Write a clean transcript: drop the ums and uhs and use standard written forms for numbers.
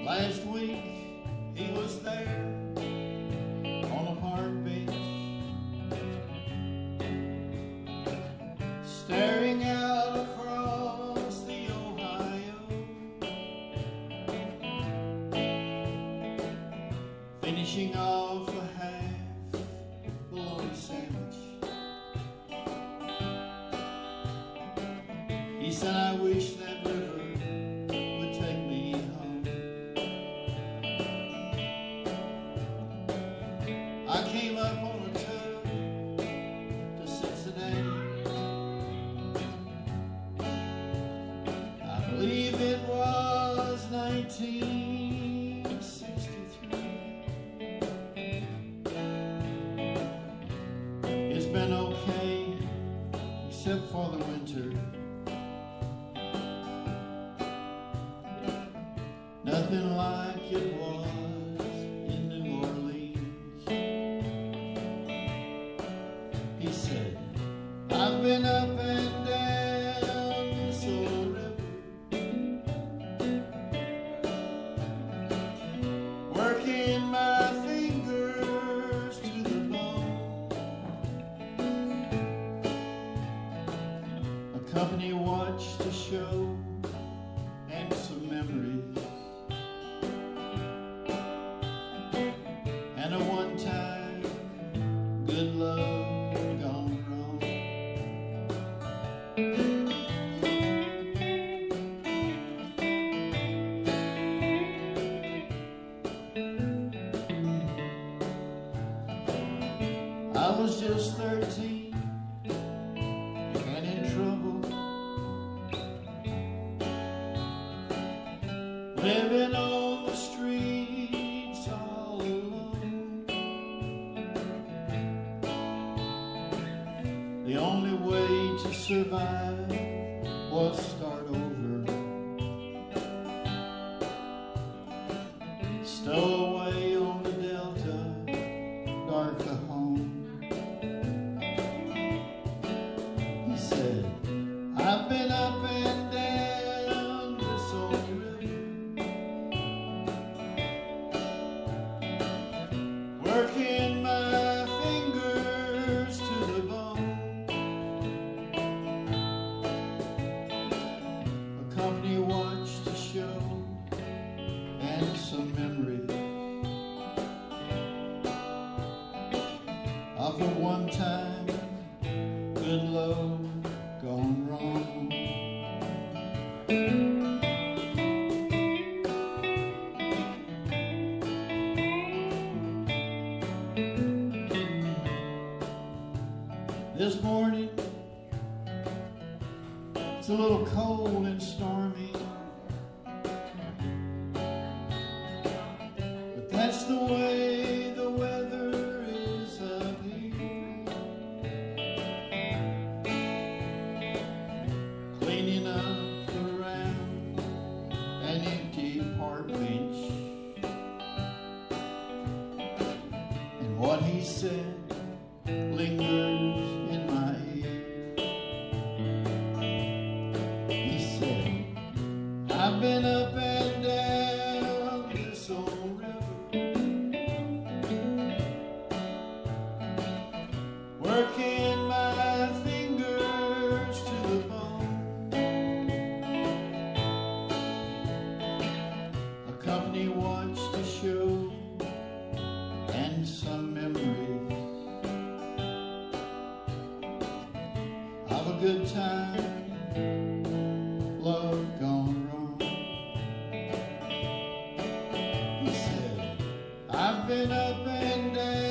Last week he was there on a park bench, staring out across the Ohio, finishing off a half bologna sandwich. He said, I wish that river would take me home. I came up on a tug to Cincinnati. I believe it was 1963. It's been okay, except for the winter. Nothing like it was in New Orleans. He said, I've been up and down this old river, working my fingers to the bone. A company watched a show and some memories, and a one-time good love gone wrong. I was just 13 and in trouble, living on the streets all alone. The only way to survive was start over, stow away on the Delta, dark the home. He said, I've been up and down this old river, working my fingers to the bone. A company watched a show and some memories of the one-time good love gone wrong. This morning, it's a little cold and stormy, but that's the way the weather is up here. Cleaning up around an empty park bench, and what he said lingers in my ear. He said, I've been up and down this old river, working my fingers to the bone. A company watched a show and some memories of a good time, love gone wrong. He said, I've been up and down